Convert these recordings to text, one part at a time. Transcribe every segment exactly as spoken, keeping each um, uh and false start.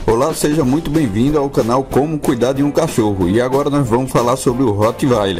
Olá, seja muito bem-vindo ao canal Como Cuidar de um Cachorro. E agora nós vamos falar sobre o Rottweiler.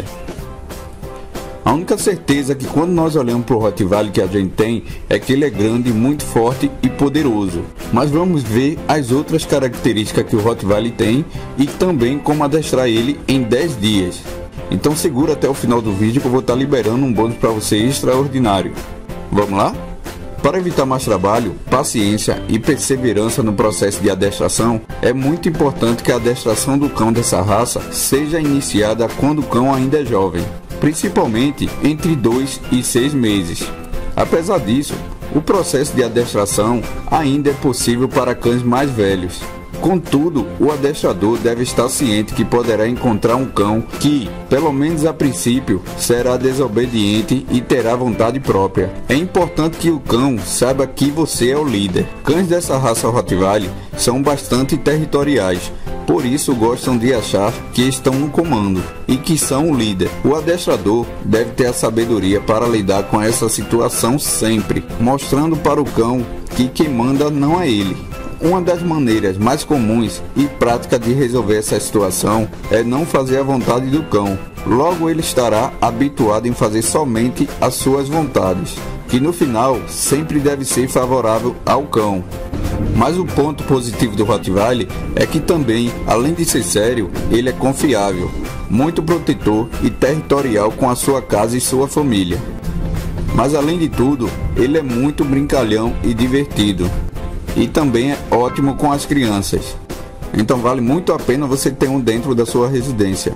A única certeza que quando nós olhamos para o Rottweiler que a gente tem é que ele é grande, muito forte e poderoso. Mas vamos ver as outras características que o Rottweiler tem e também como adestrar ele em dez dias. Então segura até o final do vídeo que eu vou estar liberando um bônus para você extraordinário. Vamos lá? Para evitar mais trabalho, paciência e perseverança no processo de adestração, é muito importante que a adestração do cão dessa raça seja iniciada quando o cão ainda é jovem, principalmente entre dois e seis meses. Apesar disso, o processo de adestração ainda é possível para cães mais velhos. Contudo, o adestrador deve estar ciente que poderá encontrar um cão que, pelo menos a princípio, será desobediente e terá vontade própria. É importante que o cão saiba que você é o líder. Cães dessa raça Rottweiler são bastante territoriais, por isso gostam de achar que estão no comando e que são o líder. O adestrador deve ter a sabedoria para lidar com essa situação sempre, mostrando para o cão que quem manda não é ele. Uma das maneiras mais comuns e práticas de resolver essa situação é não fazer a vontade do cão. Logo ele estará habituado em fazer somente as suas vontades, que no final sempre deve ser favorável ao cão. Mas o ponto positivo do Rottweiler é que também, além de ser sério, ele é confiável, muito protetor e territorial com a sua casa e sua família. Mas além de tudo, ele é muito brincalhão e divertido. E também é ótimo com as crianças. Então vale muito a pena você ter um dentro da sua residência.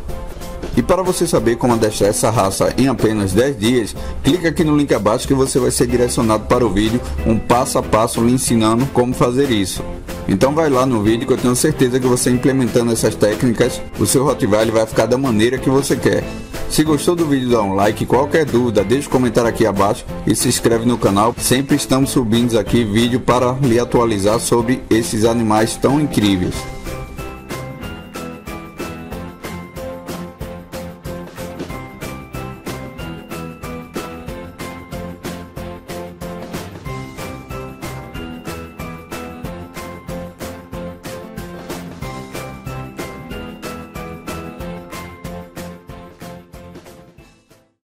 E para você saber como adestrar essa raça em apenas dez dias, clica aqui no link abaixo que você vai ser direcionado para o vídeo, um passo a passo lhe ensinando como fazer isso. Então vai lá no vídeo que eu tenho certeza que você implementando essas técnicas, o seu Rottweiler vai ficar da maneira que você quer. Se gostou do vídeo, dá um like, qualquer dúvida deixa um comentário aqui abaixo e se inscreve no canal. Sempre estamos subindo aqui vídeo para lhe atualizar sobre esses animais tão incríveis.